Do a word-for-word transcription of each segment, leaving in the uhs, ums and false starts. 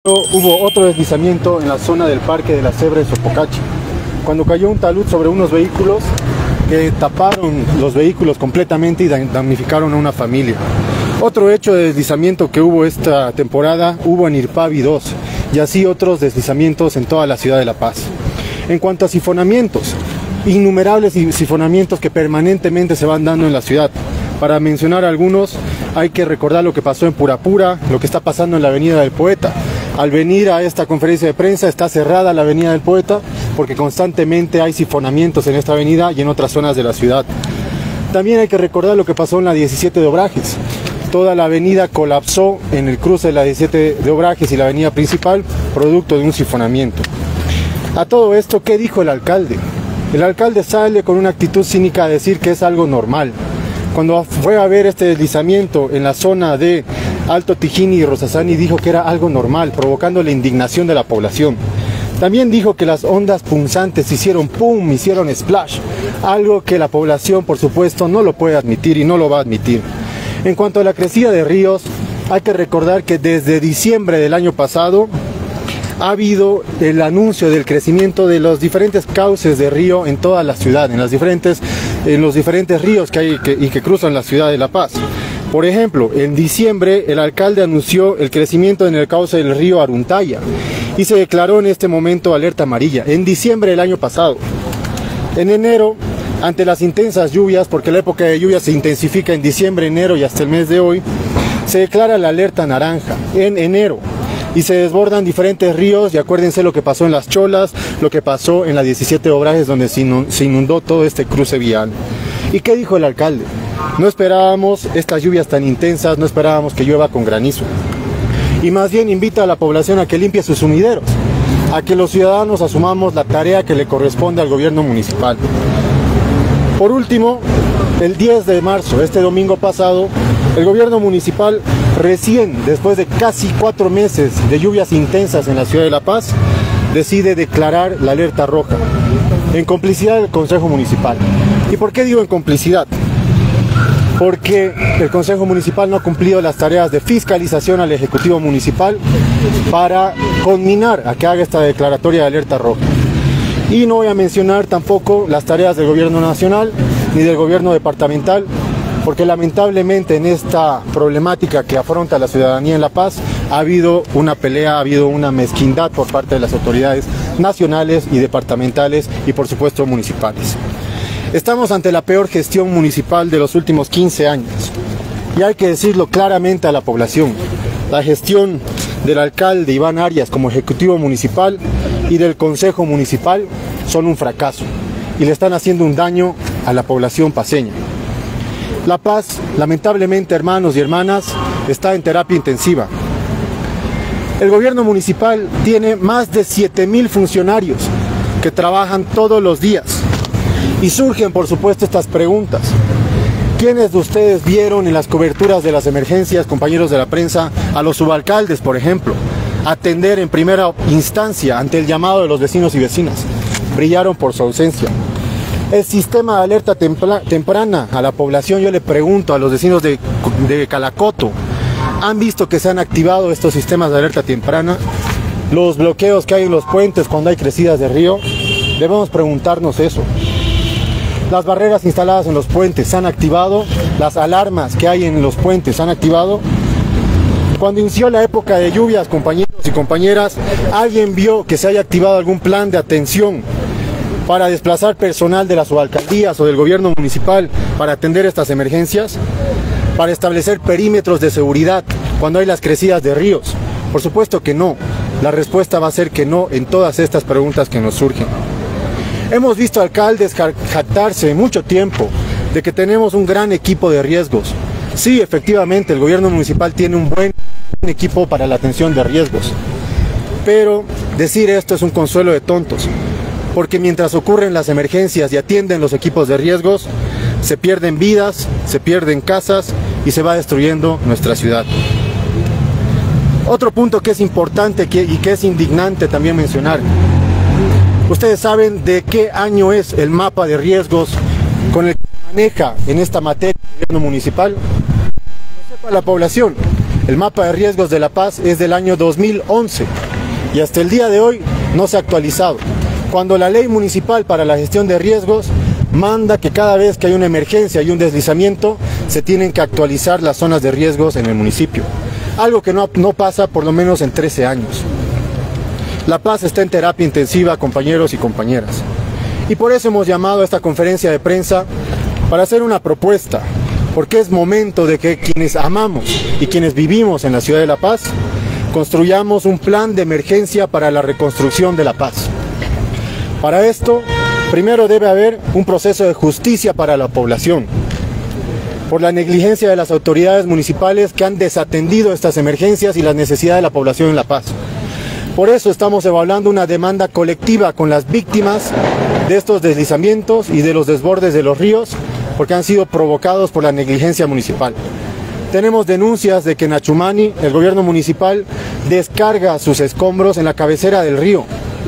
Hubo otro deslizamiento en la zona del Parque de la Cebra en Sopocachi, cuando cayó un talud sobre unos vehículos que taparon los vehículos completamente y damnificaron a una familia. Otro hecho de deslizamiento que hubo esta temporada hubo en Irpavi dos, y así otros deslizamientos en toda la ciudad de La Paz. En cuanto a sifonamientos, innumerables sifonamientos que permanentemente se van dando en la ciudad. Para mencionar algunos, hay que recordar lo que pasó en Purapura, lo que está pasando en la Avenida del Poeta. Al venir a esta conferencia de prensa está cerrada la Avenida del Poeta porque constantemente hay sifonamientos en esta avenida y en otras zonas de la ciudad. También hay que recordar lo que pasó en la diecisiete de Obrajes. Toda la avenida colapsó en el cruce de la diecisiete de Obrajes y la avenida principal, producto de un sifonamiento. A todo esto, ¿qué dijo el alcalde? El alcalde sale con una actitud cínica a decir que es algo normal. Cuando fue a ver este deslizamiento en la zona de Alto Tijini y Rosasani, dijo que era algo normal, provocando la indignación de la población. También dijo que las ondas punzantes hicieron pum, hicieron splash, algo que la población, por supuesto, no lo puede admitir y no lo va a admitir. En cuanto a la crecida de ríos, hay que recordar que desde diciembre del año pasado ha habido el anuncio del crecimiento de los diferentes cauces de río en toda la ciudad, en, las diferentes, en los diferentes ríos que hay que, y que cruzan la ciudad de La Paz. Por ejemplo, en diciembre el alcalde anunció el crecimiento en el cauce del río Aruntaya y se declaró en este momento alerta amarilla, en diciembre del año pasado. En enero, ante las intensas lluvias, porque la época de lluvias se intensifica en diciembre, enero y hasta el mes de hoy, se declara la alerta naranja en enero. Y se desbordan diferentes ríos, y acuérdense lo que pasó en Las Cholas, lo que pasó en la diecisiete de Obrajes, donde se inundó todo este cruce vial. ¿Y qué dijo el alcalde? No esperábamos estas lluvias tan intensas, no esperábamos que llueva con granizo. Y más bien invita a la población a que limpie sus sumideros, a que los ciudadanos asumamos la tarea que le corresponde al gobierno municipal. Por último, el diez de marzo, este domingo pasado, el gobierno municipal, recién después de casi cuatro meses de lluvias intensas en la ciudad de La Paz, decide declarar la alerta roja, en complicidad del Consejo Municipal. ¿Y por qué digo en complicidad? Porque el Consejo Municipal no ha cumplido las tareas de fiscalización al Ejecutivo Municipal para conminar a que haga esta declaratoria de alerta roja. Y no voy a mencionar tampoco las tareas del Gobierno Nacional ni del Gobierno Departamental, porque lamentablemente en esta problemática que afronta la ciudadanía en La Paz ha habido una pelea, ha habido una mezquindad por parte de las autoridades nacionales y departamentales y por supuesto municipales. Estamos ante la peor gestión municipal de los últimos quince años y hay que decirlo claramente a la población. La gestión del alcalde Iván Arias como ejecutivo municipal y del consejo municipal son un fracaso y le están haciendo un daño a la población paceña. La Paz, lamentablemente, hermanos y hermanas, está en terapia intensiva. El gobierno municipal tiene más de siete mil funcionarios que trabajan todos los días. Y surgen, por supuesto, estas preguntas. ¿Quiénes de ustedes vieron en las coberturas de las emergencias, compañeros de la prensa, a los subalcaldes, por ejemplo, atender en primera instancia ante el llamado de los vecinos y vecinas? Brillaron por su ausencia. El sistema de alerta temprana a la población, yo le pregunto a los vecinos de, de Calacoto, ¿han visto que se han activado estos sistemas de alerta temprana? Los bloqueos que hay en los puentes cuando hay crecidas de río, debemos preguntarnos eso. Las barreras instaladas en los puentes se han activado, las alarmas que hay en los puentes se han activado. Cuando inició la época de lluvias, compañeros y compañeras, ¿alguien vio que se haya activado algún plan de atención para desplazar personal de las subalcaldías o del gobierno municipal para atender estas emergencias? ¿Para establecer perímetros de seguridad cuando hay las crecidas de ríos? Por supuesto que no. La respuesta va a ser que no en todas estas preguntas que nos surgen. Hemos visto alcaldes jactarse mucho tiempo de que tenemos un gran equipo de riesgos. Sí, efectivamente, el gobierno municipal tiene un buen equipo para la atención de riesgos. Pero decir esto es un consuelo de tontos, porque mientras ocurren las emergencias y atienden los equipos de riesgos, se pierden vidas, se pierden casas y se va destruyendo nuestra ciudad. Otro punto que es importante y que es indignante también mencionar. Ustedes saben de qué año es el mapa de riesgos con el que se maneja en esta materia el gobierno municipal. No sepa la población. El mapa de riesgos de La Paz es del año dos mil once y hasta el día de hoy no se ha actualizado, cuando la ley municipal para la gestión de riesgos manda que cada vez que hay una emergencia y un deslizamiento se tienen que actualizar las zonas de riesgos en el municipio, algo que no, no pasa por lo menos en trece años. La Paz está en terapia intensiva, compañeros y compañeras, y por eso hemos llamado a esta conferencia de prensa para hacer una propuesta, porque es momento de que quienes amamos y quienes vivimos en la ciudad de La Paz construyamos un plan de emergencia para la reconstrucción de La Paz. Para esto, primero debe haber un proceso de justicia para la población, por la negligencia de las autoridades municipales que han desatendido estas emergencias y las necesidades de la población en La Paz. Por eso estamos evaluando una demanda colectiva con las víctimas de estos deslizamientos y de los desbordes de los ríos, porque han sido provocados por la negligencia municipal. Tenemos denuncias de que en Achumani el gobierno municipal descarga sus escombros en la cabecera del río.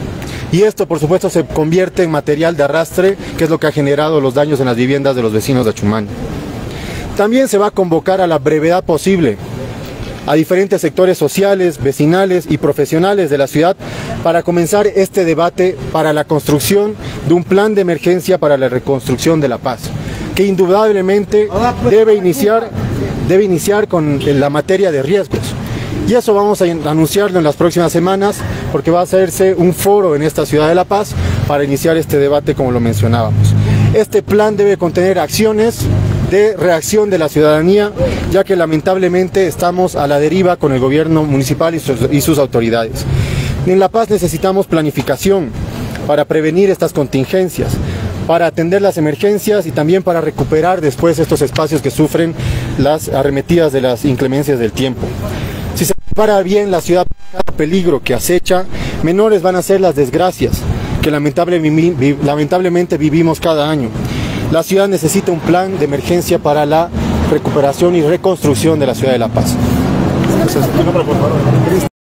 Y esto, por supuesto, se convierte en material de arrastre, que es lo que ha generado los daños en las viviendas de los vecinos de Achumani. También se va a convocar a la brevedad posible a diferentes sectores sociales, vecinales y profesionales de la ciudad para comenzar este debate para la construcción de un plan de emergencia para la reconstrucción de La Paz, que indudablemente debe iniciar, debe iniciar con la materia de riesgos. Y eso vamos a anunciarlo en las próximas semanas, porque va a hacerse un foro en esta ciudad de La Paz para iniciar este debate, como lo mencionábamos. Este plan debe contener acciones de reacción de la ciudadanía, ya que lamentablemente estamos a la deriva con el gobierno municipal y sus, y sus autoridades. En La Paz necesitamos planificación para prevenir estas contingencias, para atender las emergencias y también para recuperar después estos espacios que sufren las arremetidas de las inclemencias del tiempo. Si se prepara bien la ciudad para el peligro que acecha, menores van a ser las desgracias que lamentable, lamentablemente vivimos cada año. La ciudad necesita un plan de emergencia para la recuperación y reconstrucción de la ciudad de La Paz.